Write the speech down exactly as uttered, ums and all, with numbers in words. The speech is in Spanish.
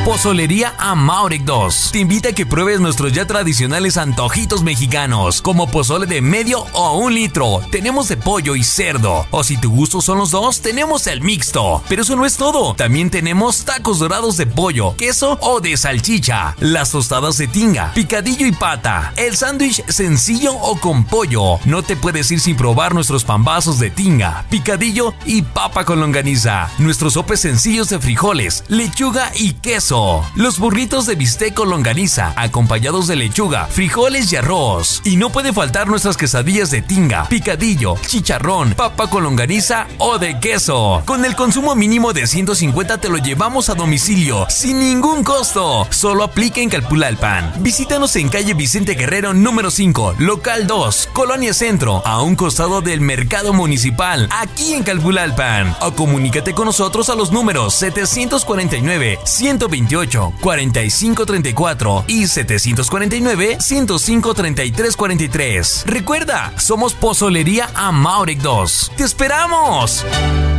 Pozolería Amaurec dos te invita a que pruebes nuestros ya tradicionales antojitos mexicanos, como pozole de medio o un litro. Tenemos de pollo y cerdo, o si tu gusto son los dos, tenemos el mixto. Pero eso no es todo, también tenemos tacos dorados de pollo, queso o de salchicha, las tostadas de tinga, picadillo y pata, el sándwich sencillo o con pollo. No te puedes ir sin probar nuestros pambazos de tinga, picadillo y papa con longaniza, nuestros sopes sencillos de frijoles, lechuga y queso, los burritos de bistec con longaniza, acompañados de lechuga, frijoles y arroz. Y no puede faltar nuestras quesadillas de tinga, picadillo, chicharrón, papa con longaniza o de queso. Con el consumo mínimo de ciento cincuenta te lo llevamos a domicilio, sin ningún costo. Solo aplica en Calpulalpan. Visítanos en calle Vicente Guerrero número cinco, local dos, Colonia Centro, a un costado del Mercado Municipal, aquí en Calpulalpan. O comunícate con nosotros a los números setecientos cuarenta y nueve, ciento veintiocho, cuarenta y cinco treinta y cuatro y setecientos cuarenta y nueve, ciento cinco, treinta y tres cuarenta y tres. Recuerda, somos Pozolería Amaurec dos. ¡Te esperamos!